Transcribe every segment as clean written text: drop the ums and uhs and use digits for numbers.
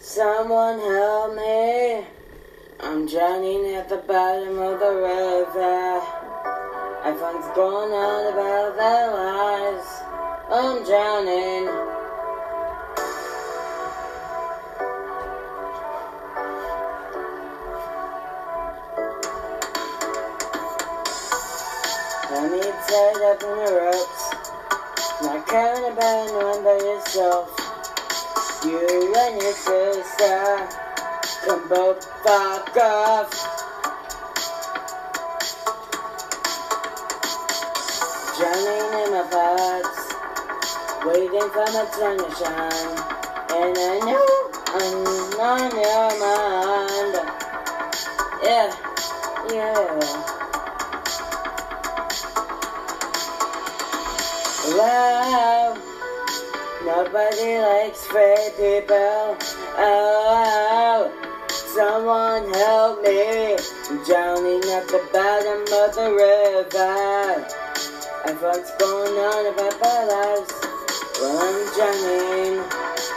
Someone help me. I'm drowning at the bottom of the river. Everyone's going on about their lives. I'm drowning. Let me tied up in the ropes. Not counting about anyone but yourself. You and your sister can both fuck off. Drowning in my thoughts, waiting for my time to shine. And I know I'm on your mind. Yeah. Wow, nobody likes free people. Oh, someone help me. I'm drowning at the bottom of the river. Everyone's going on about their lives while I'm drowning.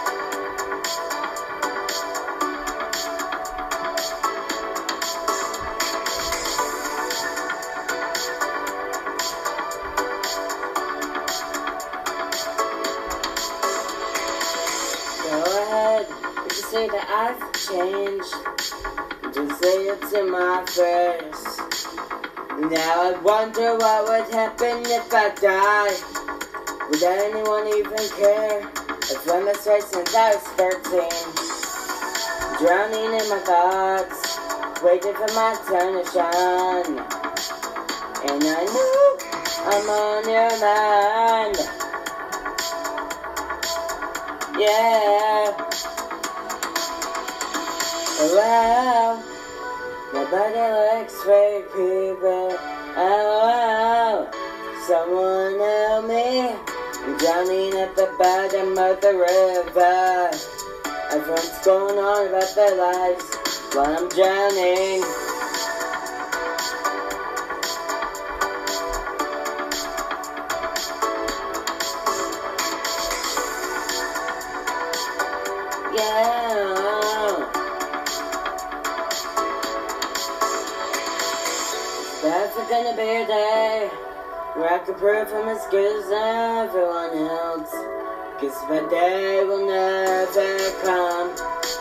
Go ahead, you can say that I've changed. Just say it to my face. Now I wonder what would happen if I die. Would anyone even care? I've run this race since I was 13. Drowning in my thoughts, waiting for my turn to shine. And I know I'm on your mind. Yeah. Wow, nobody likes fake people. Oh, someone help me. I'm drowning at the bottom of the river. Everyone's going on about their lives while I'm drowning. Yeah. That's gonna be a day where I can prove I'm as good as everyone else. Guess my day will never come.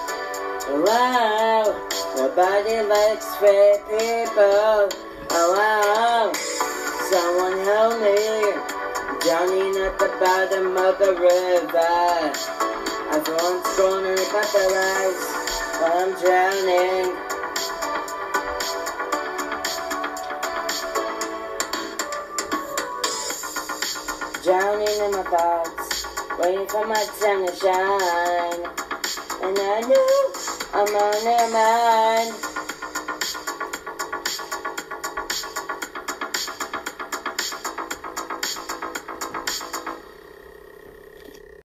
Wow, nobody likes fake people. Oh wow, someone help me. I'm drowning at the bottom of the river. Everyone's going on about their lives while I'm drowning. Drowning in my thoughts, waiting for my time to shine. And I know I'm on your mind.